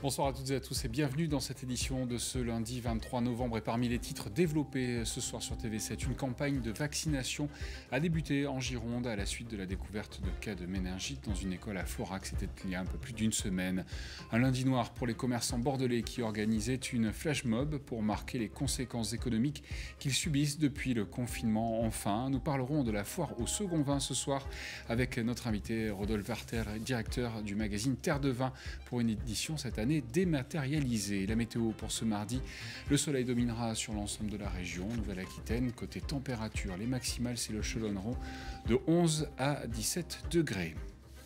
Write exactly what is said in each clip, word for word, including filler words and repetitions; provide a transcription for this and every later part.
Bonsoir à toutes et à tous et bienvenue dans cette édition de ce lundi vingt-trois novembre. Et parmi les titres développés ce soir sur T V sept, une campagne de vaccination a débuté en Gironde à la suite de la découverte de cas de méningite dans une école à Florac. C'était il y a un peu plus d'une semaine. Un lundi noir pour les commerçants bordelais qui organisaient une flash mob pour marquer les conséquences économiques qu'ils subissent depuis le confinement. Enfin, nous parlerons de la foire au second vin ce soir avec notre invité Rodolphe Warter, directeur du magazine Terre de Vin, pour une édition cette année dématérialisée. La météo pour ce mardi, le soleil dominera sur l'ensemble de la région Nouvelle-Aquitaine. Côté température, les maximales s'échelonneront de onze à dix-sept degrés.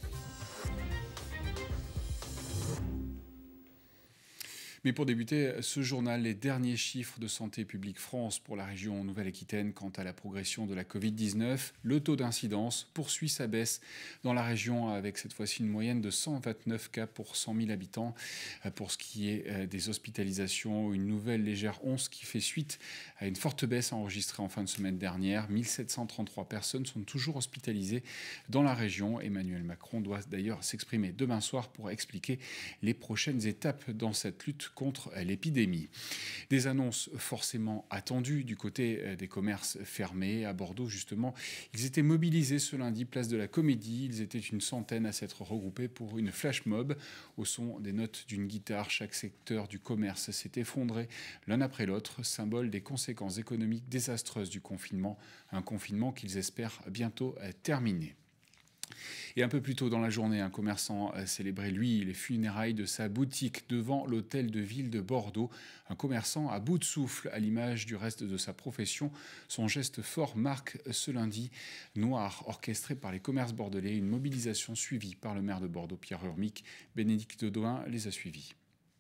Mais pour débuter ce journal, les derniers chiffres de Santé publique France pour la région Nouvelle-Aquitaine quant à la progression de la Covid dix-neuf. Le taux d'incidence poursuit sa baisse dans la région avec cette fois-ci une moyenne de cent vingt-neuf cas pour cent mille habitants. Pour ce qui est des hospitalisations, une nouvelle légère once qui fait suite à une forte baisse enregistrée en fin de semaine dernière. mille sept cent trente-trois personnes sont toujours hospitalisées dans la région. Emmanuel Macron doit d'ailleurs s'exprimer demain soir pour expliquer les prochaines étapes dans cette lutte contre l'épidémie. Des annonces forcément attendues du côté des commerces fermés. À Bordeaux, justement, ils étaient mobilisés ce lundi, place de la Comédie. Ils étaient une centaine à s'être regroupés pour une flash mob. Au son des notes d'une guitare, chaque secteur du commerce s'est effondré l'un après l'autre, symbole des conséquences économiques désastreuses du confinement. Un confinement qu'ils espèrent bientôt terminer. Et un peu plus tôt dans la journée, un commerçant a célébré, lui, les funérailles de sa boutique devant l'hôtel de ville de Bordeaux. Un commerçant à bout de souffle, à l'image du reste de sa profession. Son geste fort marque ce lundi noir, orchestré par les commerces bordelais, une mobilisation suivie par le maire de Bordeaux, Pierre Urmic. Bénédicte Dodoin les a suivis.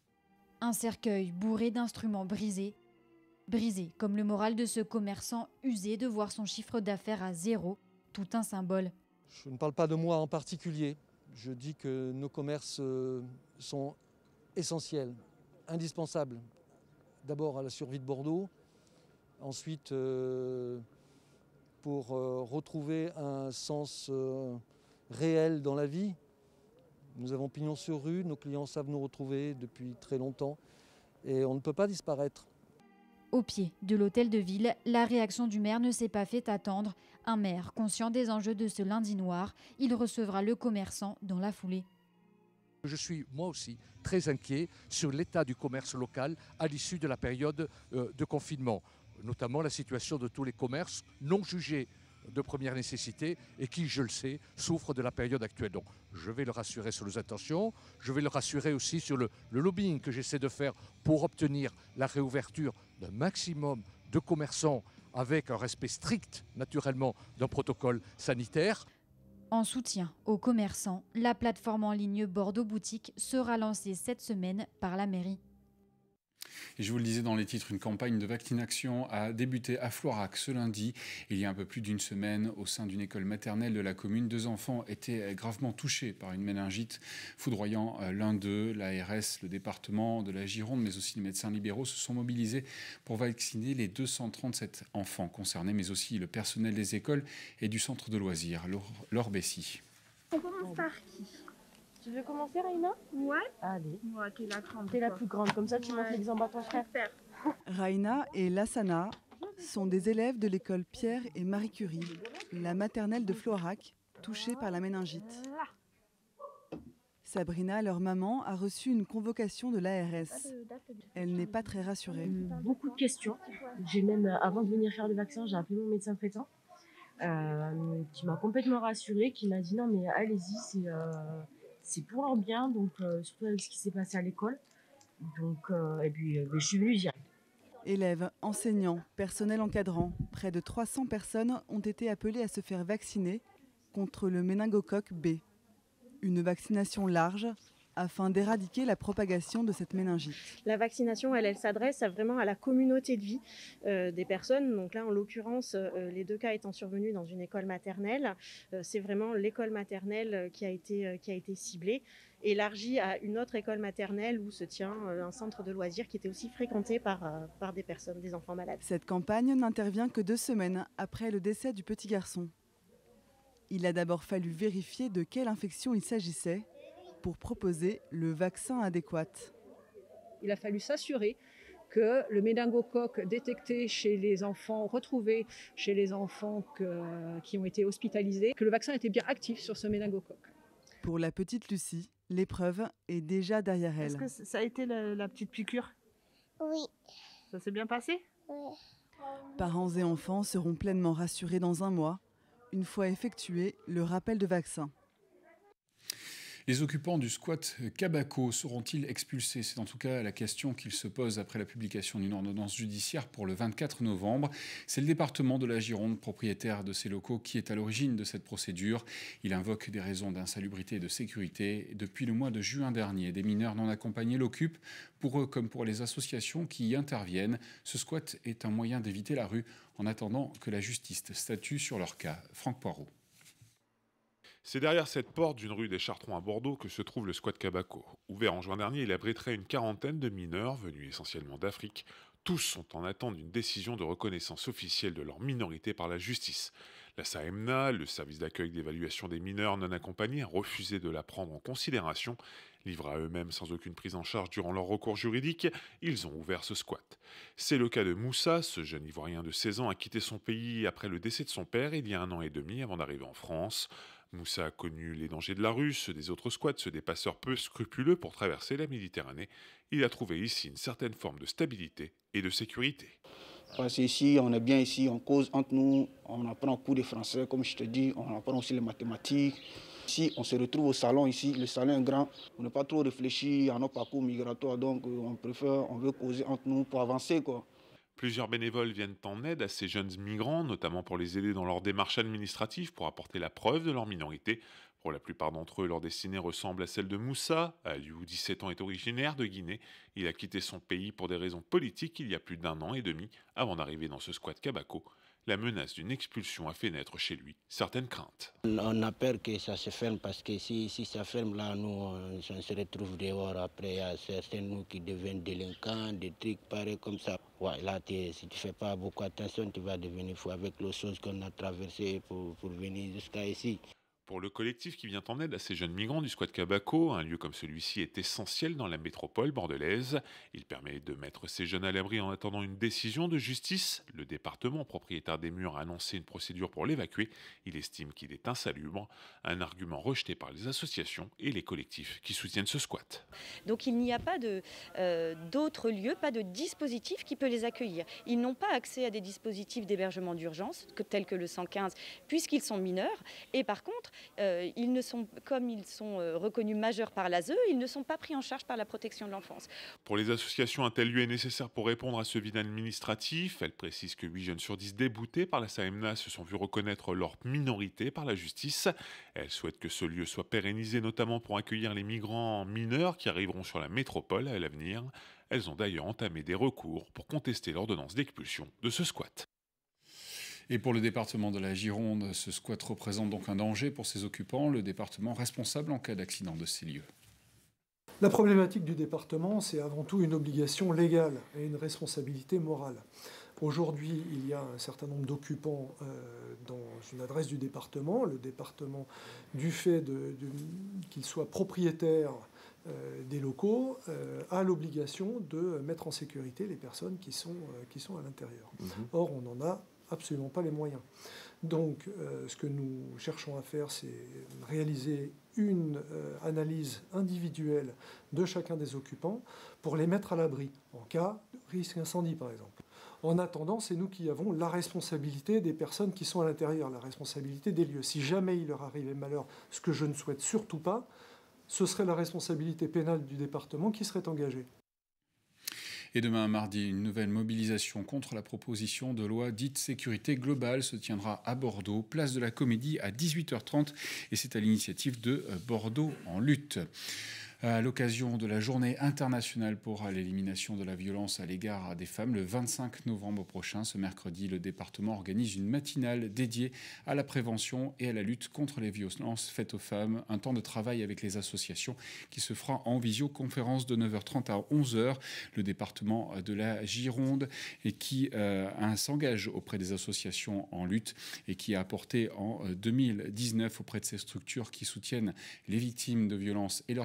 Un cercueil bourré d'instruments brisés. Brisé comme le moral de ce commerçant usé de voir son chiffre d'affaires à zéro, tout un symbole. Je ne parle pas de moi en particulier. Je dis que nos commerces sont essentiels, indispensables. D'abord à la survie de Bordeaux, ensuite euh, pour euh, retrouver un sens euh, réel dans la vie. Nous avons pignon sur rue, nos clients savent nous retrouver depuis très longtemps et on ne peut pas disparaître. Au pied de l'hôtel de ville, la réaction du maire ne s'est pas fait attendre. Un maire conscient des enjeux de ce lundi noir, il recevra le commerçant dans la foulée. Je suis moi aussi très inquiet sur l'état du commerce local à l'issue de la période de confinement, notamment la situation de tous les commerces non jugés de première nécessité et qui, je le sais, souffrent de la période actuelle. Donc je vais le rassurer sur nos intentions, je vais le rassurer aussi sur le, le lobbying que j'essaie de faire pour obtenir la réouverture d'un maximum de commerçants avec un respect strict, naturellement, d'un protocole sanitaire. En soutien aux commerçants, la plateforme en ligne Bordeaux Boutique sera lancée cette semaine par la mairie. Et je vous le disais dans les titres, une campagne de vaccination a débuté à Florac ce lundi. Il y a un peu plus d'une semaine, au sein d'une école maternelle de la commune, deux enfants étaient gravement touchés par une méningite, foudroyant l'un d'eux. L'A R S, le département de la Gironde, mais aussi les médecins libéraux se sont mobilisés pour vacciner les deux cent trente-sept enfants concernés, mais aussi le personnel des écoles et du centre de loisirs. Laure Bessy. On commence par qui? Tu veux commencer, Raina? Ouais. Allez. Ouais, t'es la grande. T'es la plus grande, comme ça tu ouais. montres l'exemple à ton frère. Super. Raina et Lassana sont des élèves de l'école Pierre et Marie Curie, la maternelle de Florac, touchée par la méningite. Sabrina, leur maman, a reçu une convocation de l'A R S. Elle n'est pas très rassurée. Beaucoup de questions. J'ai même, avant de venir faire le vaccin, j'ai appelé mon médecin traitant, euh, qui m'a complètement rassurée, qui m'a dit non mais allez-y, c'est... Euh, c'est pour leur bien, donc euh, surtout avec ce qui s'est passé à l'école. Donc, euh, et puis, euh, je suis venue direct. Élèves, enseignants, personnel encadrant, près de trois cents personnes ont été appelées à se faire vacciner contre le méningocoque B. Une vaccination large afin d'éradiquer la propagation de cette méningite. La vaccination, elle, elle s'adresse à vraiment à la communauté de vie euh, des personnes. Donc là, en l'occurrence, euh, les deux cas étant survenus dans une école maternelle, euh, c'est vraiment l'école maternelle qui a été, euh, qui a été ciblée, élargie à une autre école maternelle où se tient euh, un centre de loisirs qui était aussi fréquenté par, euh, par des personnes, des enfants malades. Cette campagne n'intervient que deux semaines après le décès du petit garçon. Il a d'abord fallu vérifier de quelle infection il s'agissait pour proposer le vaccin adéquat. Il a fallu s'assurer que le méningocoque détecté chez les enfants, retrouvé chez les enfants que, qui ont été hospitalisés, que le vaccin était bien actif sur ce méningocoque. Pour la petite Lucie, l'épreuve est déjà derrière elle. Est-ce que ça a été la, la petite piqûre? Oui. Ça s'est bien passé? Oui. Parents et enfants seront pleinement rassurés dans un mois, une fois effectué le rappel de vaccin. Les occupants du squat Cabaco seront-ils expulsés? C'est en tout cas la question qu'ils se posent après la publication d'une ordonnance judiciaire pour le vingt-quatre novembre. C'est le département de la Gironde, propriétaire de ces locaux, qui est à l'origine de cette procédure. Il invoque des raisons d'insalubrité et de sécurité. Depuis le mois de juin dernier, des mineurs non accompagnés l'occupent. Pour eux comme pour les associations qui y interviennent, ce squat est un moyen d'éviter la rue en attendant que la justice statue sur leur cas. Franck Poirot. C'est derrière cette porte d'une rue des Chartrons à Bordeaux que se trouve le squat Cabaco. Ouvert en juin dernier, il abriterait une quarantaine de mineurs venus essentiellement d'Afrique. Tous sont en attente d'une décision de reconnaissance officielle de leur minorité par la justice. La SAEMNA, le service d'accueil d'évaluation des mineurs non accompagnés, a refusé de la prendre en considération. Livrés à eux-mêmes sans aucune prise en charge durant leur recours juridique, ils ont ouvert ce squat. C'est le cas de Moussa, ce jeune Ivoirien de seize ans a quitté son pays après le décès de son père il y a un an et demi avant d'arriver en France. Moussa a connu les dangers de la rue, ceux des autres squats, ceux des passeurs peu scrupuleux pour traverser la Méditerranée. Il a trouvé ici une certaine forme de stabilité et de sécurité. Parce qu'ici, on est bien ici, on cause entre nous, on apprend cours de français, comme je te dis, on apprend aussi les mathématiques. Ici, on se retrouve au salon ici, le salon est grand, on n'a pas trop réfléchi à nos parcours migratoires, donc on préfère, on veut causer entre nous pour avancer, quoi. Plusieurs bénévoles viennent en aide à ces jeunes migrants, notamment pour les aider dans leur démarche administrative pour apporter la preuve de leur minorité. Pour la plupart d'entre eux, leur destinée ressemble à celle de Moussa. Aliou, dix-sept ans, est originaire de Guinée. Il a quitté son pays pour des raisons politiques il y a plus d'un an et demi, avant d'arriver dans ce squat Cabaco. La menace d'une expulsion a fait naître chez lui certaines craintes. On a peur que ça se ferme parce que si, si ça ferme là, nous, on, on se retrouve dehors. Après, il y a certains nous qui deviennent délinquants, des trucs pareils comme ça. Ouais, là, si tu ne fais pas beaucoup attention, tu vas devenir fou avec les choses qu'on a traversées pour, pour venir jusqu'à ici. Pour le collectif qui vient en aide à ces jeunes migrants du squat Cabaco, un lieu comme celui-ci est essentiel dans la métropole bordelaise. Il permet de mettre ces jeunes à l'abri en attendant une décision de justice. Le département propriétaire des murs a annoncé une procédure pour l'évacuer. Il estime qu'il est insalubre, un argument rejeté par les associations et les collectifs qui soutiennent ce squat. Donc il n'y a pas de, euh, d'autres lieux, pas de dispositif qui peut les accueillir. Ils n'ont pas accès à des dispositifs d'hébergement d'urgence, tels que le cent quinze, puisqu'ils sont mineurs. Et par contre, Euh, ils ne sont, comme ils sont euh, reconnus majeurs par l'A S E, ils ne sont pas pris en charge par la protection de l'enfance. Pour les associations, un tel lieu est nécessaire pour répondre à ce vide administratif. Elle précise que huit jeunes sur dix déboutés par la SAEMNA se sont vus reconnaître leur minorité par la justice. Elle souhaite que ce lieu soit pérennisé, notamment pour accueillir les migrants mineurs qui arriveront sur la métropole à l'avenir. Elles ont d'ailleurs entamé des recours pour contester l'ordonnance d'expulsion de ce squat. Et pour le département de la Gironde, ce squat représente donc un danger pour ses occupants, le département responsable en cas d'accident de ces lieux. La problématique du département, c'est avant tout une obligation légale et une responsabilité morale. Aujourd'hui, il y a un certain nombre d'occupants euh, dans une adresse du département. Le département, du fait de, de, qu'il soit propriétaire euh, des locaux, euh, a l'obligation de mettre en sécurité les personnes qui sont, euh, qui sont à l'intérieur. Mmh. Or, on n'en a absolument pas les moyens. Donc, euh, ce que nous cherchons à faire, c'est réaliser une euh, analyse individuelle de chacun des occupants pour les mettre à l'abri, en cas de risque incendie, par exemple. En attendant, c'est nous qui avons la responsabilité des personnes qui sont à l'intérieur, la responsabilité des lieux. Si jamais il leur arrivait malheur, ce que je ne souhaite surtout pas, ce serait la responsabilité pénale du département qui serait engagée. Et demain, mardi, une nouvelle mobilisation contre la proposition de loi dite sécurité globale se tiendra à Bordeaux, place de la Comédie à dix-huit heures trente. Et c'est à l'initiative de Bordeaux en lutte. À l'occasion de la journée internationale pour l'élimination de la violence à l'égard des femmes, le vingt-cinq novembre prochain, ce mercredi, le département organise une matinale dédiée à la prévention et à la lutte contre les violences faites aux femmes. Un temps de travail avec les associations qui se fera en visioconférence de neuf heures trente à onze heures. Le département de la Gironde et qui euh, s'engage auprès des associations en lutte et qui a apporté en deux mille dix-neuf auprès de ces structures qui soutiennent les victimes de violences et leurs enfants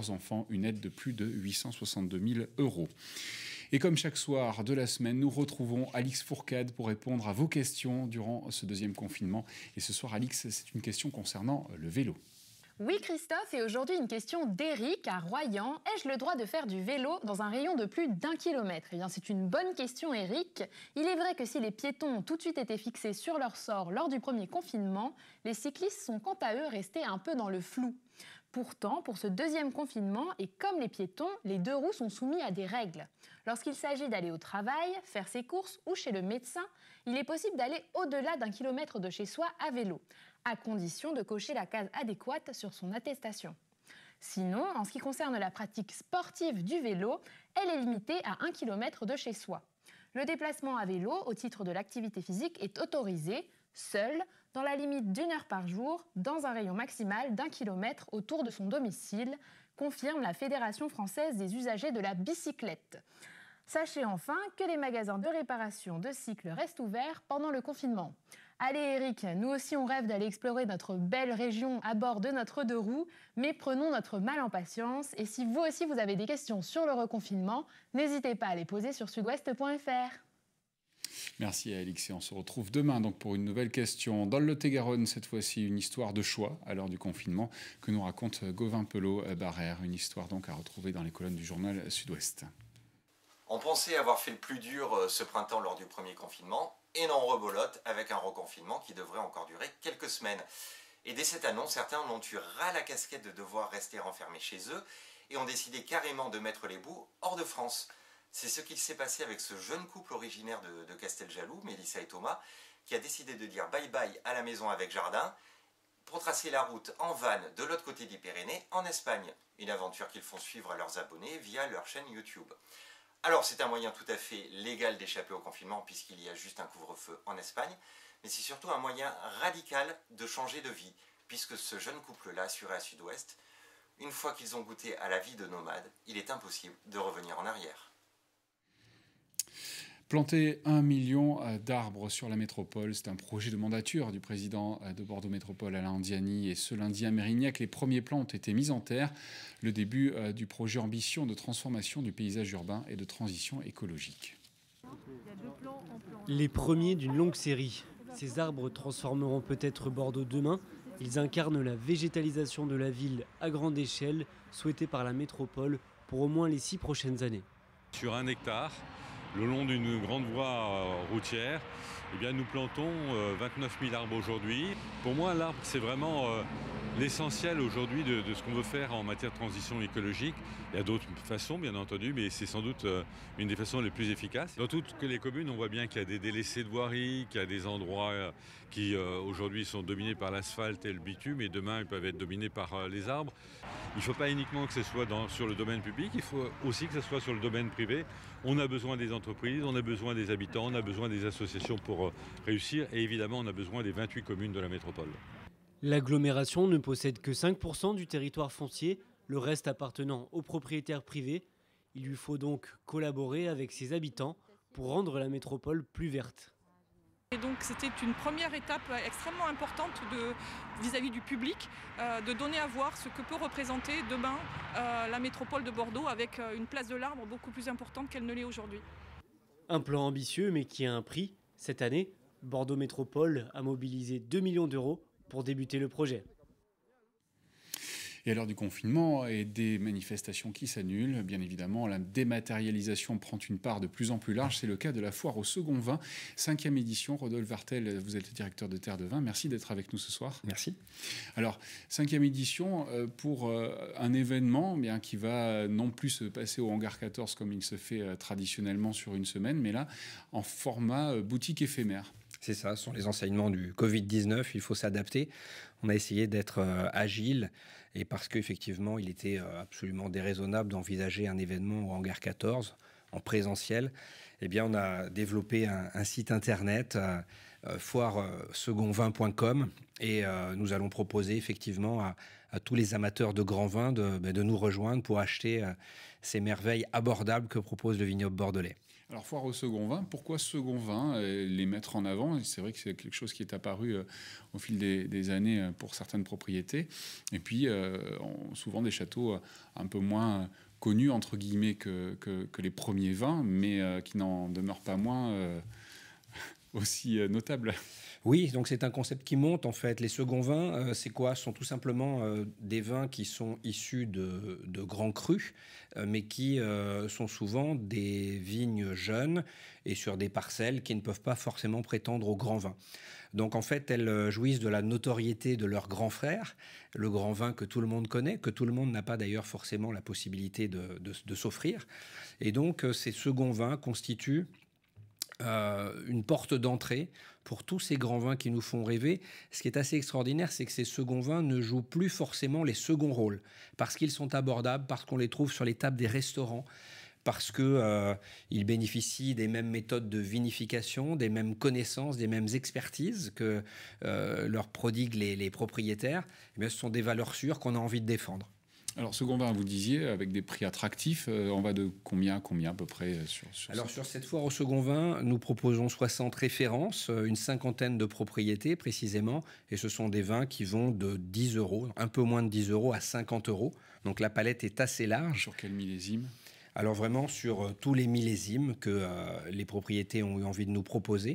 obtenant une aide de plus de huit cent soixante-deux mille euros. Et comme chaque soir de la semaine, nous retrouvons Alix Fourcade pour répondre à vos questions durant ce deuxième confinement. Et ce soir, Alix, c'est une question concernant le vélo. Oui Christophe, et aujourd'hui une question d'Éric à Royan. Ai-je le droit de faire du vélo dans un rayon de plus d'un kilomètre? Eh bien c'est une bonne question Éric. Il est vrai que si les piétons ont tout de suite été fixés sur leur sort lors du premier confinement, les cyclistes sont quant à eux restés un peu dans le flou. Pourtant, pour ce deuxième confinement, et comme les piétons, les deux roues sont soumis à des règles. Lorsqu'il s'agit d'aller au travail, faire ses courses ou chez le médecin, il est possible d'aller au-delà d'un kilomètre de chez soi à vélo, à condition de cocher la case adéquate sur son attestation. Sinon, en ce qui concerne la pratique sportive du vélo, elle est limitée à un kilomètre de chez soi. Le déplacement à vélo au titre de l'activité physique est autorisé, seul, dans la limite d'une heure par jour, dans un rayon maximal d'un kilomètre autour de son domicile, confirme la Fédération française des usagers de la bicyclette. Sachez enfin que les magasins de réparation de cycles restent ouverts pendant le confinement. Allez Eric, nous aussi on rêve d'aller explorer notre belle région à bord de notre deux roues, mais prenons notre mal en patience. Et si vous aussi vous avez des questions sur le reconfinement, n'hésitez pas à les poser sur sud-ouest point f r. Merci à Alix et on se retrouve demain donc pour une nouvelle question. Dans le Lot-et-Garonne, cette fois-ci, une histoire de choix à l'heure du confinement que nous raconte Gauvin Pelot-Barrère. Une histoire donc à retrouver dans les colonnes du journal Sud-Ouest. On pensait avoir fait le plus dur ce printemps lors du premier confinement et n'en rebolote avec un reconfinement qui devrait encore durer quelques semaines. Et dès cette annonce, certains en ont eu ras la casquette de devoir rester renfermés chez eux et ont décidé carrément de mettre les bouts hors de France. C'est ce qui s'est passé avec ce jeune couple originaire de, de Casteljaloux, Mélissa et Thomas, qui a décidé de dire bye-bye à la maison avec jardin pour tracer la route en van de l'autre côté des Pyrénées, en Espagne. Une aventure qu'ils font suivre à leurs abonnés via leur chaîne YouTube. Alors c'est un moyen tout à fait légal d'échapper au confinement puisqu'il y a juste un couvre-feu en Espagne, mais c'est surtout un moyen radical de changer de vie, puisque ce jeune couple-là assurait à Sud-Ouest, une fois qu'ils ont goûté à la vie de nomade, il est impossible de revenir en arrière. Planter un million d'arbres sur la métropole, c'est un projet de mandature du président de Bordeaux Métropole, Alain Andiani. Et ce lundi à Mérignac, les premiers plans ont été mis en terre. Le début du projet Ambition de transformation du paysage urbain et de transition écologique. Les premiers d'une longue série. Ces arbres transformeront peut-être Bordeaux demain. Ils incarnent la végétalisation de la ville à grande échelle, souhaitée par la métropole pour au moins les six prochaines années. Sur un hectare, le long d'une grande voie routière, eh bien, nous plantons vingt-neuf mille arbres aujourd'hui. Pour moi, l'arbre, c'est vraiment euh, l'essentiel aujourd'hui de, de ce qu'on veut faire en matière de transition écologique. Il y a d'autres façons, bien entendu, mais c'est sans doute euh, une des façons les plus efficaces. Dans toutes les communes, on voit bien qu'il y a des délaissés de voirie, qu'il y a des endroits euh, qui euh, aujourd'hui sont dominés par l'asphalte et le bitume, et demain, ils peuvent être dominés par euh, les arbres. Il ne faut pas uniquement que ce soit dans, sur le domaine public, il faut aussi que ce soit sur le domaine privé. On a besoin des entreprises, on a besoin des habitants, on a besoin des associations pour euh, réussir, et évidemment, on a besoin des vingt-huit communes de la métropole. L'agglomération ne possède que cinq pour cent du territoire foncier, le reste appartenant aux propriétaires privés. Il lui faut donc collaborer avec ses habitants pour rendre la métropole plus verte. Et donc c'était une première étape extrêmement importante de, vis-à-vis du public, euh, de donner à voir ce que peut représenter demain euh, la métropole de Bordeaux avec euh, une place de l'arbre beaucoup plus importante qu'elle ne l'est aujourd'hui. Un plan ambitieux mais qui a un prix. Cette année, Bordeaux Métropole a mobilisé deux millions d'euros pour débuter le projet. Et à l'heure du confinement et des manifestations qui s'annulent, bien évidemment, la dématérialisation prend une part de plus en plus large. C'est le cas de la foire au second vin, cinquième édition. Rodolphe Vartel, vous êtes le directeur de Terre de Vin. Merci d'être avec nous ce soir. Merci. Alors, cinquième édition pour un événement bien, qui va non plus se passer au Hangar quatorze comme il se fait traditionnellement sur une semaine, mais là, en format boutique éphémère. C'est ça, ce sont les enseignements du covid dix-neuf, il faut s'adapter. On a essayé d'être euh, agile et parce qu'effectivement, il était euh, absolument déraisonnable d'envisager un événement au Hangar quatorze en présentiel. Eh bien, on a développé un, un site internet, euh, euh, foire second vin point com, et euh, nous allons proposer effectivement à, à tous les amateurs de grands vins de, de nous rejoindre pour acheter euh, ces merveilles abordables que propose le vignoble bordelais. Alors, foire au second vin, pourquoi second vin, euh, les mettre en avant? C'est vrai que c'est quelque chose qui est apparu euh, au fil des, des années euh, pour certaines propriétés. Et puis, euh, on, souvent des châteaux euh, un peu moins connus, entre guillemets, que, que, que les premiers vins, mais euh, qui n'en demeurent pas moins euh, aussi euh, notables. Oui, donc c'est un concept qui monte en fait. Les seconds vins, euh, c'est quoi? Ce sont tout simplement euh, des vins qui sont issus de, de grands crus, euh, mais qui euh, sont souvent des vignes jeunes et sur des parcelles qui ne peuvent pas forcément prétendre au grand vin. Donc en fait, elles jouissent de la notoriété de leur grand frère, le grand vin que tout le monde connaît, que tout le monde n'a pas d'ailleurs forcément la possibilité de, de, de s'offrir. Et donc ces seconds vins constituent Euh, une porte d'entrée pour tous ces grands vins qui nous font rêver. Ce qui est assez extraordinaire, c'est que ces seconds vins ne jouent plus forcément les seconds rôles, parce qu'ils sont abordables, parce qu'on les trouve sur les tables des restaurants, parce qu'ils euh, bénéficient des mêmes méthodes de vinification, des mêmes connaissances, des mêmes expertises que euh, leur prodiguent les, les propriétaires. Eh bien, ce sont des valeurs sûres qu'on a envie de défendre. Alors, second vin, vous disiez, avec des prix attractifs, euh, on va de combien à combien à peu près sur, sur Alors, cette... sur cette foire au second vin, nous proposons soixante références, une cinquantaine de propriétés précisément, et ce sont des vins qui vont de dix euros, un peu moins de dix euros, à cinquante euros. Donc, la palette est assez large. Sur quel millésime ? Alors vraiment sur euh, tous les millésimes que euh, les propriétés ont eu envie de nous proposer.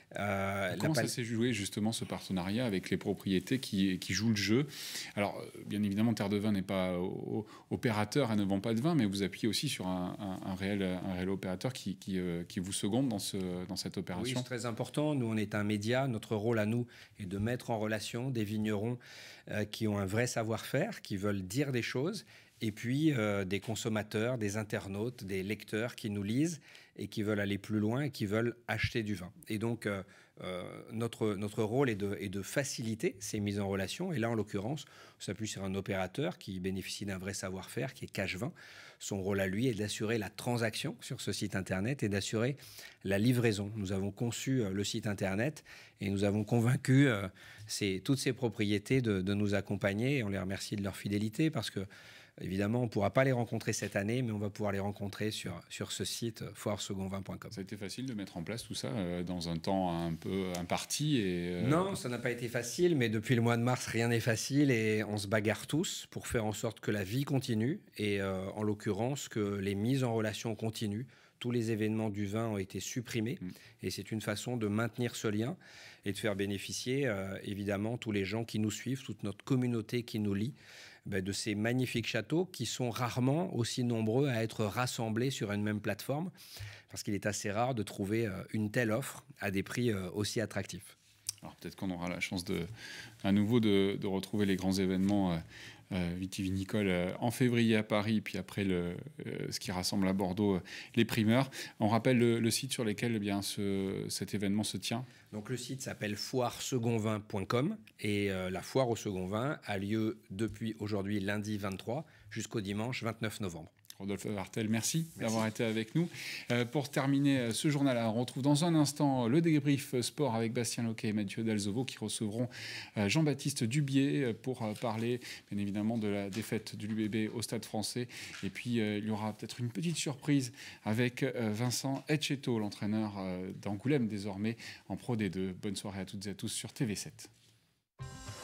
Euh, Comment ça s'est joué justement ce partenariat avec les propriétés qui, qui jouent le jeu? Alors bien évidemment Terre de Vin n'est pas au, opérateur, elle ne vend pas de vin, mais vous appuyez aussi sur un, un, un, réel, un réel opérateur qui, qui, euh, qui vous seconde dans, ce, dans cette opération. Oui, c'est très important. Nous on est un média, notre rôle à nous est de mettre en relation des vignerons euh, qui ont un vrai savoir-faire, qui veulent dire des choses, et puis euh, des consommateurs, des internautes, des lecteurs qui nous lisent et qui veulent aller plus loin et qui veulent acheter du vin. Et donc, euh, euh, notre, notre rôle est de, est de faciliter ces mises en relation. Et là, en l'occurrence, on s'appuie sur un opérateur qui bénéficie d'un vrai savoir-faire, qui est Cache Vin. Son rôle à lui est d'assurer la transaction sur ce site Internet et d'assurer la livraison. Nous avons conçu euh, le site Internet et nous avons convaincu euh, ces, toutes ces propriétés de, de nous accompagner. Et on les remercie de leur fidélité parce que évidemment, on ne pourra pas les rencontrer cette année, mais on va pouvoir les rencontrer sur, sur ce site foire second vin point com. Ça a été facile de mettre en place tout ça euh, dans un temps un peu imparti et euh... Non, ça n'a pas été facile, mais depuis le mois de mars, rien n'est facile et on se bagarre tous pour faire en sorte que la vie continue et euh, en l'occurrence que les mises en relation continuent. Tous les événements du vin ont été supprimés mmh. et c'est une façon de maintenir ce lien et de faire bénéficier euh, évidemment tous les gens qui nous suivent, toute notre communauté qui nous lie, ben, de ces magnifiques châteaux qui sont rarement aussi nombreux à être rassemblés sur une même plateforme parce qu'il est assez rare de trouver euh, une telle offre à des prix euh, aussi attractifs. Alors peut-être qu'on aura la chance de, à nouveau de, de retrouver les grands événements euh, euh, vitivinicoles euh, en février à Paris, puis après le, euh, ce qui rassemble à Bordeaux euh, les primeurs. On rappelle le, le site sur lequel eh bien, ce, cet événement se tient. Donc le site s'appelle foire second vin point com et euh, la foire au second vin a lieu depuis aujourd'hui lundi vingt-trois jusqu'au dimanche vingt-neuf novembre. Rodolphe Wartel, merci, merci d'avoir été avec nous. Euh, pour terminer ce journal, on retrouve dans un instant le débrief sport avec Bastien Loquet et Mathieu Dalzovo qui recevront euh, Jean-Baptiste Dubié pour euh, parler bien évidemment de la défaite du l'U B B au Stade Français. Et puis euh, il y aura peut-être une petite surprise avec euh, Vincent Etcheto, l'entraîneur euh, d'Angoulême désormais en Pro D deux. Bonne soirée à toutes et à tous sur T V sept.